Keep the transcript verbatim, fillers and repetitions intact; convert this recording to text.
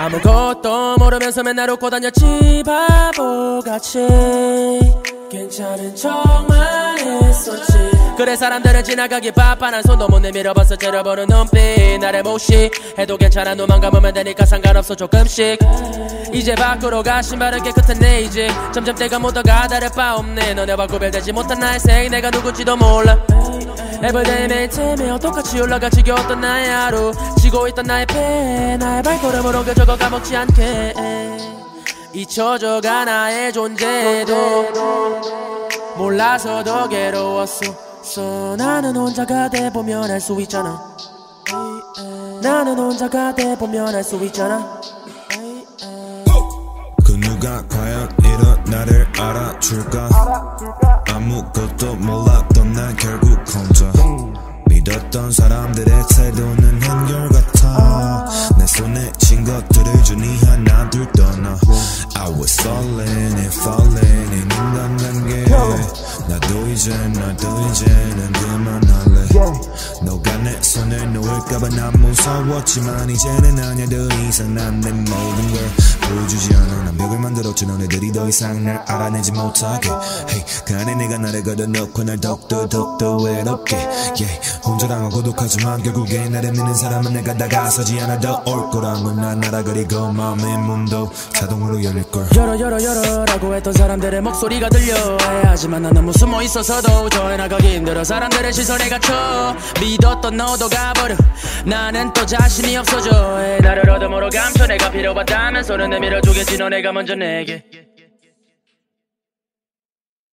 아무것도 모르면서 맨날 웃고 다녔지 바보같이. 괜찮은 척만 했었지. 그래 사람들은 지나가기 바빠 난 손도 못 내밀어봤어. 째려보는 눈빛 나를 무시해도 괜찮아. 눈만 감으면 되니까 상관없어 조금씩. 이제 밖으로 가 신발은 깨끗한 네이지. 점점 때가 묻어가 다를 바 없네. 너네와 구별되지 못한 나의 색 내가 누군지도 몰라. Everyday 매일매일 똑같이 올라가 지겨웠던 나의 하루. 지고 있던 나의 배 나의 발걸음을 옮겨 적어 까먹지 않게. 잊혀져가 나의 존재도 몰라서 더 괴로웠어. 나는 혼자가 돼보면 알 수 있잖아. 나는 혼자가 돼보면 알 수 있잖아. 그 누가 과연 이런 나를 알아줄까. 아무것도 몰랐던 난 결국 혼자. 믿었던 사람들의 태도는 한결같아. 내 손에 쥔 것들을 주니 하나 둘 떠나. I was falling and falling in 인간관계. 나도 이제 나도 이제는 그만할래. 너가 내 손을 놓을까봐 난 무서웠지만 이제는 아니야. 더 이상 난 내 모든 걸 보여주지 않아. 난 벽을 만들었지 너네들이 더 이상 날 알아내지 못하게. Hey, 그 안에 내가 나를 걸어놓고 날 더욱더 더욱더 외롭게. Yeah, 혼자랑은 고독하지만 결국에 나를 믿는 사람은 내가 다가서지 않아. 더 올 거란 건 난 알아그리고 마음의 문도 자동으로 열릴걸. 열어 열어 열어 라고 했던 사람들의 목소리가 들려. 하지만 난 너무 숨어 있어서도 저에 나가기 힘들어. 사람들의 시선에 갇혀 믿었던 너도 가버려. 나는 또 자신이 없어져. 나를 어둠으로 감춰 내가 필요하다면 손을 내밀어주겠지. 너네가 먼저 내게